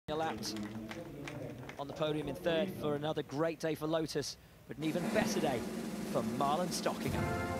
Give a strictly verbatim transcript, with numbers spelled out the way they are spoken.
Lapped on the podium in third for another great day for Lotus, but an even better day for Marlon Stockinger.